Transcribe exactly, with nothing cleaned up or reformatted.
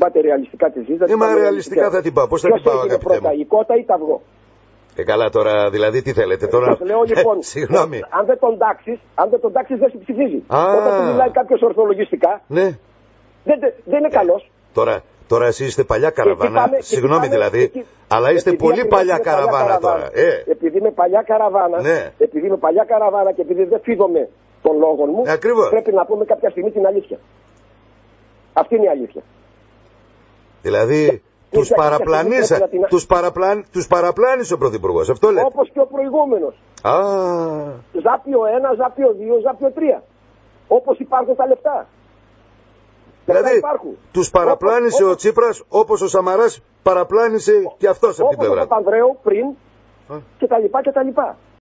πάτε ρεαλιστικά τη ζήτηση. Είμαι ρεαλιστικά θα την πάω. Πώς θα την πάω, αγαπητέ μου? Η κότα ή τα αυγό? Ε, καλά τώρα, δηλαδή τι θέλετε τώρα. Σας λέω λοιπόν, ε, συγγνώμη. Αν δεν τον τάξεις, αν δεν τον τάξεις δεν σου ψηφίζει. Α, όταν του μιλάει κάποιος ορθολογιστικά, ναι. δεν, δεν είναι ε, καλός. Τώρα, τώρα εσείς είστε παλιά καραβάνα, πάμε, συγγνώμη πάμε, δηλαδή, εκεί, αλλά είστε πολύ παλιά καραβάνα, παλιά καραβάνα τώρα. Ε. Επειδή είμαι παλιά καραβάνα, ναι. επειδή είμαι παλιά καραβάνα και επειδή δεν φίδομαι των λόγων μου, Ακριβώς. πρέπει να πούμε κάποια στιγμή την αλήθεια. Αυτή είναι η αλήθεια. Δηλαδή, τους παραπλανήσα, την... τους, παραπλάν... τους παραπλάνησε ο Πρωθυπουργός, αυτό λέτε. Όπως και ο προηγούμενος. Α. Ζάπιο ένα, Ζάπιο δύο, Ζάπιο τρία. Όπως υπάρχουν τα λεφτά. Δηλαδή, τους παραπλάνησε όπως, ο Τσίπρας όπως ο Σαμαράς παραπλάνησε και αυτός από την πλευρά. Όπως ο Παπανδρέου πριν και τα λοιπά και τα λοιπά.